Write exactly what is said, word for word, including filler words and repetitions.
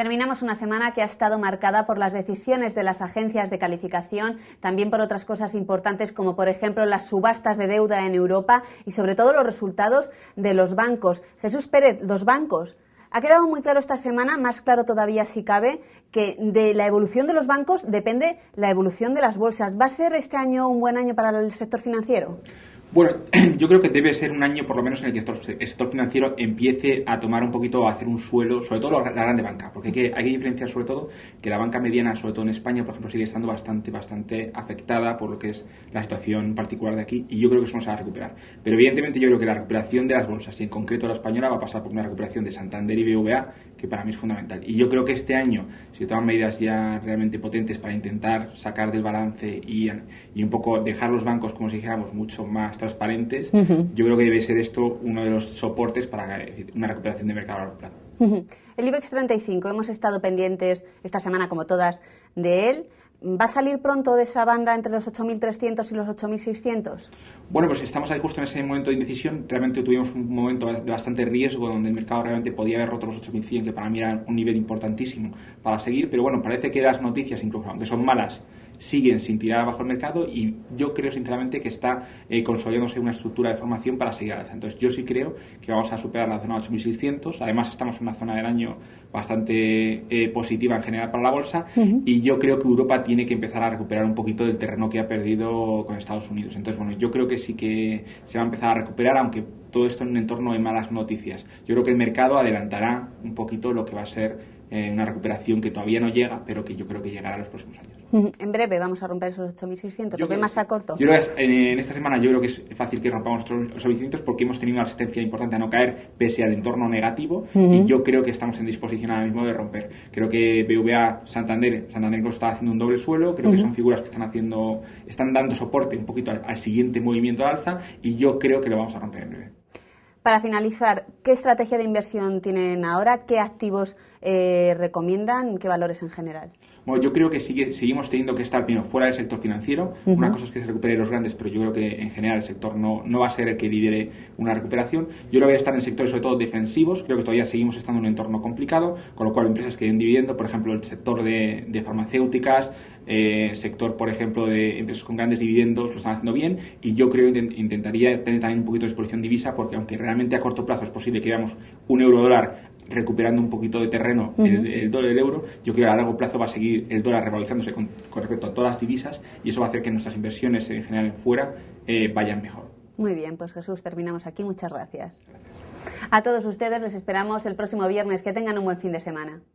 Terminamos una semana que ha estado marcada por las decisiones de las agencias de calificación, también por otras cosas importantes como por ejemplo las subastas de deuda en Europa y sobre todo los resultados de los bancos. Jesús Pérez, los bancos. Ha quedado muy claro esta semana, más claro todavía si cabe, que de la evolución de los bancos depende la evolución de las bolsas. ¿Va a ser este año un buen año para el sector financiero? Bueno, yo creo que debe ser un año por lo menos en el que el sector, el sector financiero empiece a tomar un poquito, a hacer un suelo, sobre todo la grande banca, porque hay que, hay que diferenciar sobre todo que la banca mediana, sobre todo en España, por ejemplo, sigue estando bastante, bastante afectada por lo que es la situación particular de aquí, y yo creo que eso no se va a recuperar. Pero evidentemente yo creo que la recuperación de las bolsas, y en concreto la española, va a pasar por una recuperación de Santander y B B V A, que para mí es fundamental. Y yo creo que este año, si se toman medidas ya realmente potentes para intentar sacar del balance y, y un poco dejar los bancos, como si dijéramos, mucho más transparentes, uh-huh. yo creo que debe ser esto uno de los soportes para una recuperación de mercado a largo plazo. Uh-huh. El IBEX treinta y cinco, hemos estado pendientes esta semana, como todas, de él. ¿Va a salir pronto de esa banda entre los ocho mil trescientos y los ocho mil seiscientos? Bueno, pues estamos ahí justo en ese momento de indecisión. Realmente tuvimos un momento de bastante riesgo donde el mercado realmente podía haber roto los ocho mil cien, que para mí era un nivel importantísimo para seguir. Pero bueno, parece que las noticias, incluso aunque son malas, siguen sin tirar abajo el mercado, y yo creo sinceramente que está eh, consolidándose una estructura de formación para seguir al alza. Entonces yo sí creo que vamos a superar la zona de ocho mil seiscientos. Además estamos en una zona del año bastante eh, positiva en general para la bolsa, uh-huh. y yo creo que Europa tiene que empezar a recuperar un poquito del terreno que ha perdido con Estados Unidos. Entonces bueno, yo creo que sí que se va a empezar a recuperar, aunque todo esto en un entorno de malas noticias. Yo creo que el mercado adelantará un poquito lo que va a ser eh, una recuperación que todavía no llega, pero que yo creo que llegará en los próximos años. En breve vamos a romper esos ocho mil seiscientos, ¿lo ve más a corto? Yo creo que en esta semana yo creo que es fácil que rompamos los ocho mil seiscientos porque hemos tenido una resistencia importante a no caer pese al entorno negativo, uh-huh. y yo creo que estamos en disposición ahora mismo de romper. Creo que B B V A, Santander, Santander incluso está haciendo un doble suelo, creo uh-huh. que son figuras que están haciendo, están dando soporte un poquito al, al siguiente movimiento al alza, y yo creo que lo vamos a romper en breve. Para finalizar, ¿qué estrategia de inversión tienen ahora? ¿Qué activos eh, recomiendan? ¿Qué valores en general? Bueno, yo creo que sigue, seguimos teniendo que estar primero fuera del sector financiero. Uh-huh. Una cosa es que se recuperen los grandes, pero yo creo que en general el sector no, no va a ser el que lidere una recuperación. Yo creo que voy a estar en sectores sobre todo defensivos. Creo que todavía seguimos estando en un entorno complicado, con lo cual empresas que den dividendo, por ejemplo el sector de, de farmacéuticas, eh, sector por ejemplo de empresas con grandes dividendos, lo están haciendo bien, y yo creo que intent, intentaría tener también un poquito de exposición divisa, porque aunque realmente a corto plazo es posible que veamos un euro dólar recuperando un poquito de terreno, uh-huh. el, el dólar y el euro, yo creo que a largo plazo va a seguir el dólar revalorizándose con, con respecto a todas las divisas, y eso va a hacer que nuestras inversiones en general fuera eh, vayan mejor. Muy bien, pues Jesús, terminamos aquí. Muchas gracias. Gracias. A todos ustedes les esperamos el próximo viernes. Que tengan un buen fin de semana.